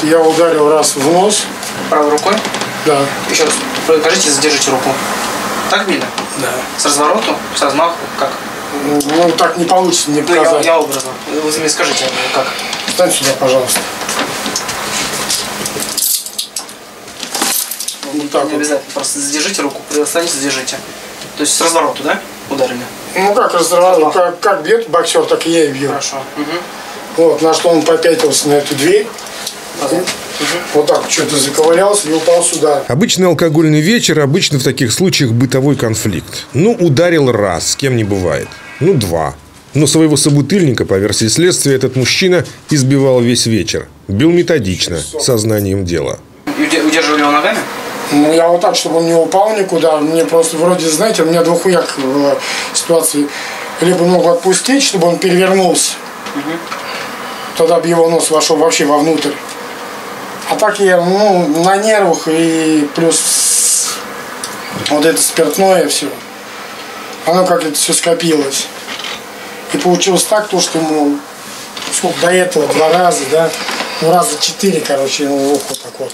я ударил раз в нос. Правой рукой? Да. Еще раз, покажите, задержите руку. Так били? Да. С развороту, с размаху, как? Ну, так не получится мне показать. Ну, я образно. Вы мне скажите, как? Встань сюда, пожалуйста. Вот так Не вот. обязательно, просто задержите руку, останьтесь, задержите. То есть с развороту, да, ударили? Ну, как разорвал, как бьет боксер, так и я и бью. Хорошо. Вот, на что он попятился на эту дверь. Вот так что-то заковырялся и упал сюда. Обычный алкогольный вечер, обычно в таких случаях бытовой конфликт. Ну, ударил раз, с кем не бывает. Ну, два. Но своего собутыльника, по версии следствия, этот мужчина избивал весь вечер. Бил методично, сознанием дела. Удерживали его ногами? Ну, я вот так, чтобы он не упал никуда. Мне просто вроде, знаете, у меня двухуяк в ситуации. Либо ногу отпустить, чтобы он перевернулся. Тогда бы его нос вошел вообще вовнутрь. А так я, ну, на нервах и плюс вот это спиртное все. Оно как это все скопилось. И получилось так, то, что ему сколько до этого 2 раза, да, ну раза 4, короче, ему ухо так вот.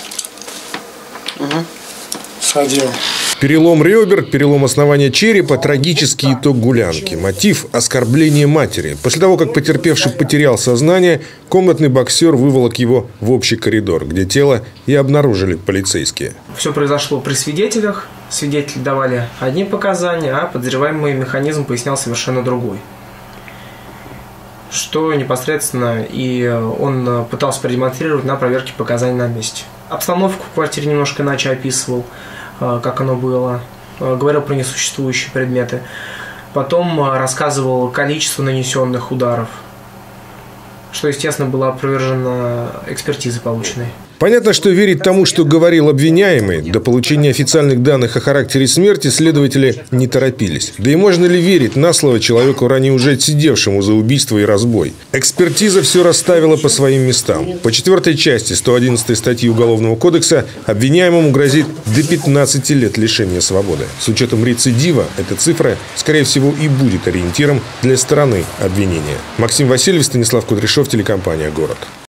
Садил. Перелом ребер, перелом основания черепа – трагический итог гулянки. Мотив – оскорбление матери. После того, как потерпевший потерял сознание, комнатный боксер выволок его в общий коридор, где тело и обнаружили полицейские. Все произошло при свидетелях. Свидетели давали одни показания, а подозреваемый механизм пояснял совершенно другой. Что непосредственно и он пытался продемонстрировать на проверке показаний на месте. Обстановку в квартире немножко иначе описывал, как оно было, говорил про несуществующие предметы. Потом рассказывал количество нанесенных ударов, что, естественно, было опровержено экспертизой полученной. Понятно, что верить тому, что говорил обвиняемый, до получения официальных данных о характере смерти следователи не торопились. Да и можно ли верить на слово человеку, ранее уже отсидевшему за убийство и разбой? Экспертиза все расставила по своим местам. По 4 части 111 статьи Уголовного кодекса обвиняемому грозит до 15 лет лишения свободы. С учетом рецидива эта цифра, скорее всего, и будет ориентиром для стороны обвинения. Максим Васильев, Станислав Кудряшов, телекомпания «Город».